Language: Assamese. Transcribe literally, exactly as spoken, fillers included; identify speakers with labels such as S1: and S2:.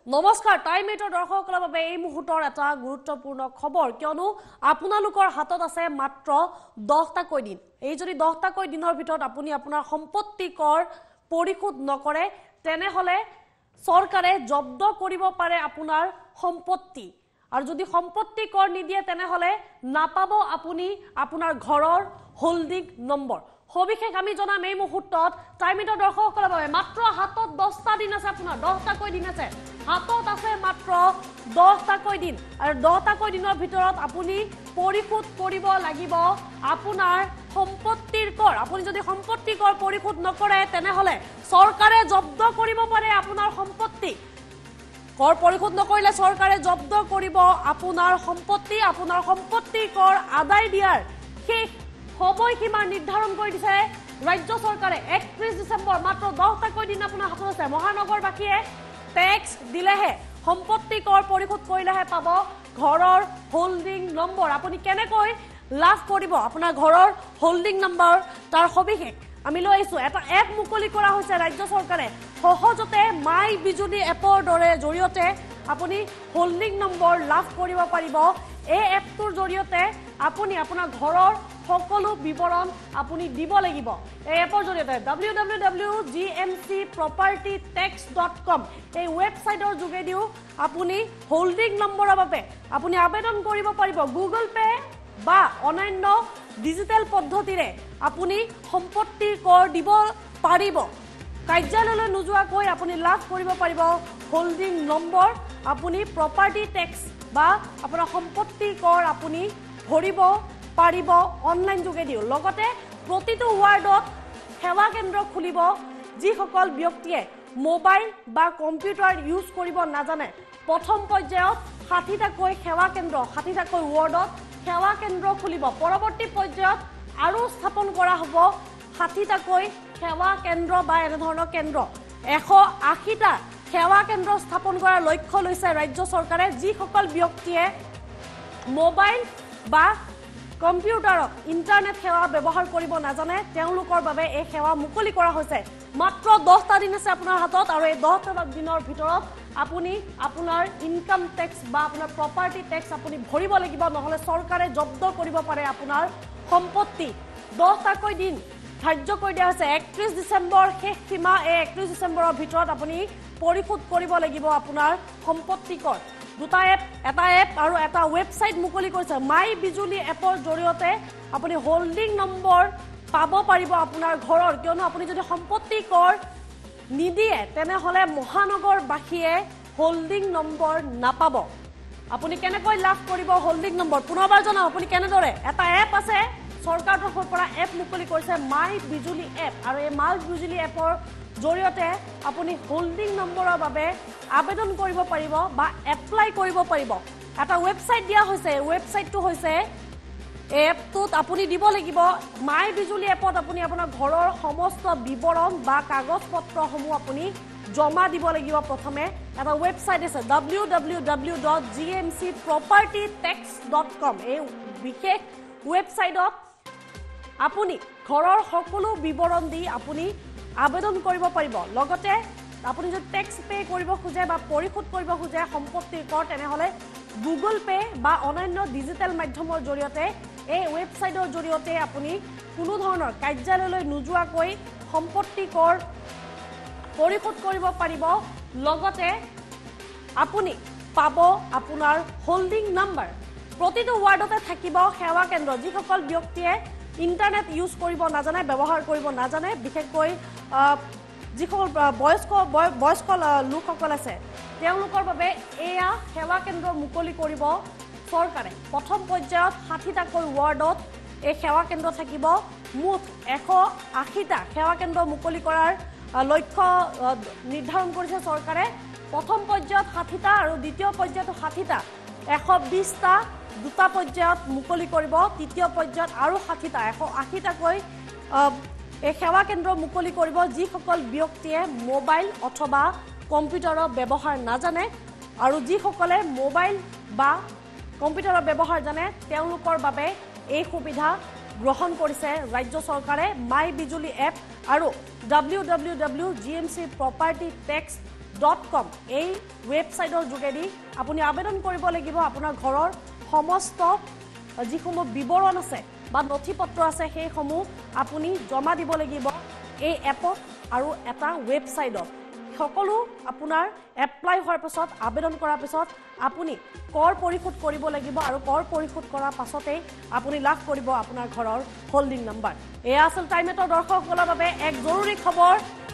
S1: নমস্কাৰ টাইম এইটৰ দৰ্শকসকলৰ বাবে এই মুহূৰ্তৰ এটা গুৰুত্বপূৰ্ণ খবৰ কিয়নো আপোনালোকৰ হাতত আছে মাত্ৰ দহটা কৈ দিন এই যদি দহটা কৈ দিনৰ ভিতৰত আপুনি আপোনাৰ সম্পত্তি কৰ পৰিশোধ নকৰে তেনেহলে চৰকাৰে জব্দ কৰিব পাৰে আপোনাৰ সম্পত্তি আৰু যদি সম্পত্তি কৰ নিদিয়ে তেনেহলে নাপাব আপুনি আপোনাৰ ঘৰৰ হোল্ডিং নম্বৰ সবিশেষ আমি জনাম এই মুহূৰ্তত টাইম এইটৰ দৰ্শকসকলৰ বাবে মাত্ৰ হাতত দহটা দিন আছে আপোনাৰ দহটা কৈ দিন আছে হাতত আছে মাত্ৰ দহটা কৈ দিন আৰু দহটা কৈ দিনৰ ভিতৰত আপুনি পৰিশোধ কৰিব লাগিব আপোনাৰ সম্পত্তিৰ কৰ আপুনি যদি সম্পত্তি কৰ পৰিশোধ নকৰে তেনেহলে চৰকাৰে জব্দ কৰিব পাৰে আপোনাৰ সম্পত্তি কৰ পৰিশোধ নকৰিলে চৰকাৰে জব্দ কৰিব আপোনাৰ সম্পত্তি আপোনাৰ সম্পত্তি কৰ আদায় দিয়াৰ শেষ সময়সীমা নিৰ্ধাৰণ কৰি দিছে ৰাজ্য চৰকাৰে একত্ৰিশ ডিসেম্বৰ মাত্ৰ দহটা কৈ দিন আপোনাৰ হাতত আছে মহানগৰবাসীয়ে টেক্স দিলেহে সম্পত্তি কৰ পৰিশোধ কৰিলেহে পাব ঘৰৰ হোল্ডিং নম্বৰ আপুনি কেনেকৈ লাভ কৰিব আপোনাৰ ঘৰৰ হোল্ডিং নম্বৰ তাৰ সবিশেষ আমি লৈ আইছো এটা এপ মুকলি কৰা হৈছে ৰাজ্য চৰকাৰে সহজতে মাই বিজুলী এপৰ দৰে জৰিয়তে আপুনি হোল্ডিং নম্বৰ লাভ কৰিব পাৰিব এই এপটোৰ জৰিয়তে আপুনি আপোনাৰ ঘৰৰ সকলো বিৱৰণ আপুনি দিব লাগিব এই এপৰ জৰিয়তে W W W dot G M C property tax dot com এই ৱেবছাইটৰ যোগেদিও আপুনি হোল্ডিং নম্বৰৰ বাবে আপুনি আবেদন কৰিব পাৰিব গুগল পে বা অন্যান্য ডিজিটেল পদ্ধতিৰে আপুনি সম্পত্তি কৰ দিব পাৰিব কাৰ্যালয়লৈ নোযোৱাকৈ আপুনি লাভ কৰিব পাৰিব হোল্ডিং নম্বৰ আপুনি প্ৰপাৰ্টি টেক্স বা আপোনাৰ সম্পত্তি কৰ আপুনি ভৰিব পাৰিব অনলাইন যোগেদিও লগতে প্ৰতিটো ৱাৰ্ডত সেৱা কেন্দ্ৰ খুলিব যিসকল ব্যক্তিয়ে মোবাইল বা কম্পিউটাৰ ইউজ কৰিব নাজানে প্ৰথম পৰ্যায়ত ষাঠিটাকৈ সেৱা কেন্দ্ৰ ষাঠিটাকৈ ৱাৰ্ডত সেৱা কেন্দ্ৰ খুলিব পৰৱৰ্তী পৰ্যায়ত আৰু স্থাপন কৰা হ'ব ষাঠিটাকৈ সেৱা কেন্দ্ৰ বা এনে ধৰণৰ কেন্দ্ৰ এশ আশীটা সেৱা কেন্দ্ৰ স্থাপন কৰাৰ লক্ষ্য লৈছে ৰাজ্য চৰকাৰে যিসকল ব্যক্তিয়ে মোবাইল বা কম্পিউটাৰত ইন্টাৰনেট সেৱা ব্যৱহাৰ কৰিব নাজানে তেওঁলোকৰ বাবে এই সেৱা মুকলি কৰা হৈছে মাত্ৰ দহটা দিন আছে আপোনাৰ হাতত আৰু এই দহটা দিনৰ ভিতৰত আপুনি আপোনাৰ ইনকাম টেক্স বা আপোনাৰ প্ৰপাৰ্টি টেক্স আপুনি ভৰিব লাগিব নহলে চৰকাৰে জব্দ কৰিব পাৰে আপোনাৰ সম্পত্তি দহটাকৈ দিন ধাৰ্য কৰি দিয়া হৈছে একত্ৰিশ ডিসেম্বৰ শেষ সীমা এই একত্ৰিশ ডিসেম্বৰৰ ভিতৰত আপুনি পৰিশোধ কৰিব লাগিব আপোনাৰ সম্পত্তি কৰ দুটা এপ এটা এপ আৰু এটা ৱেবছাইট মুকলি কৰিছে মাই বিজুলী এপৰ জৰিয়তে আপুনি হোল্ডিং নম্বৰ পাব পাৰিব আপোনাৰ ঘৰৰ কিয়নো আপুনি যদি সম্পত্তি কৰ নিদিয়ে তেনেহলে মহানগৰবাসীয়ে হোল্ডিং নম্বৰ নাপাব আপুনি কেনেকৈ লাভ কৰিব হোল্ডিং নম্বৰ পুনৰবাৰ জনাও আপুনি কেনেদৰে এটা এপ আছে চৰকাৰৰ তৰফৰ পৰা এপ মুকলি কৰিছে মাই বিজুলী এপ আৰু এই মাই বিজুলী এপৰ জৰিয়তে আপুনি হোল্ডিং নম্বৰৰ বাবে আবেদন কৰিব পাৰিব বা এপ্লাই কৰিব পাৰিব এটা ৱেবছাইট দিয়া হৈছে ৱেবছাইটটো হৈছে এপটোত আপুনি দিব লাগিব মাই বিজুলী এপত আপুনি আপোনাৰ ঘৰৰ সমস্ত বিৱৰণ বা কাগজ পত্ৰসমূহ আপুনি জমা দিব লাগিব প্ৰথমে এটা ৱেবছাইট আছে W W W dot G M C property tax dot com এই বিশেষ ৱেবছাইটত আপুনি ঘৰৰ সকলো বিৱৰণ দি আপুনি আবেদন কৰিব পাৰিব লগতে আপুনি যদি টেক্স পে কৰিব খোজে বা পৰিশোধ কৰিব খোজে সম্পত্তিৰ কৰ তেনেহলে গুগল পে বা অন্যান্য ডিজিটেল মাধ্যমৰ জৰিয়তে এই ৱেবছাইটৰ জৰিয়তে আপুনি কোনো ধৰণৰ কাৰ্যালয়লৈ নোযোৱাকৈ সম্পত্তি কৰ পৰিশোধ কৰিব পাৰিব লগতে আপুনি পাব আপোনাৰ হোল্ডিং নম্বৰ প্ৰতিটো ৱাৰ্ডতে থাকিব সেৱা কেন্দ্ৰ যিসকল ব্যক্তিয়ে ইন্টাৰনেট ইউজ কৰিব নাজানে ব্যৱহাৰ কৰিব নাজানে বিশেষকৈ যিসকল বয়স্ক বয়স্ক লোকসকল আছে তেওঁলোকৰ বাবে এয়া সেৱা কেন্দ্ৰ মুকলি কৰিব চৰকাৰে প্ৰথম পৰ্যায়ত ষাঠিটাকৈ ৱাৰ্ডত এই সেৱা কেন্দ্ৰ থাকিব মুঠ এশ আশীটা সেৱা কেন্দ্ৰ মুকলি কৰাৰ লক্ষ্য নিৰ্ধাৰণ কৰিছে চৰকাৰে প্ৰথম পৰ্যায়ত ষাঠিটা আৰু দ্বিতীয় পৰ্যায়ত ষাঠিটা এশ বিশটা দুটা পৰ্যায়ত মুকলি কৰিব তৃতীয় পৰ্যায়ত আৰু ষাঠিটা এশ আশীটাকৈ এই সেৱা কেন্দ্ৰ মুকলি কৰিব যিসকল ব্যক্তিয়ে মোবাইল অথবা কম্পিউটাৰৰ ব্যৱহাৰ নাজানে আৰু যিসকলে মোবাইল বা কম্পিউটাৰৰ ব্যৱহাৰ জানে তেওঁলোকৰ বাবে এই সুবিধা গ্ৰহণ কৰিছে ৰাজ্য চৰকাৰে মাই বিজুলী এপ আৰু W W W dot G M C property tax dot com এই ৱেবছাইটৰ যোগেদি আপুনি আবেদন কৰিব লাগিব আপোনাৰ ঘৰৰ সমস্ত যিসমূহ বিৱৰণ আছে বা নথিপত্ৰ আছে সেইসমূহ আপুনি জমা দিব লাগিব এই এপত আৰু এটা ৱেবছাইটত সকলো আপোনাৰ এপ্লাই হোৱাৰ পিছত আবেদন কৰাৰ পিছত আপুনি কৰ পৰিশোধ কৰিব লাগিব আৰু কৰ পৰিশোধ কৰাৰ পাছতেই আপুনি লাভ কৰিব আপোনাৰ ঘৰৰ হোল্ডিং নাম্বাৰ এয়া আছিল টাইম এটৰ দৰ্শকসকলৰ বাবে এক জৰুৰী খবৰ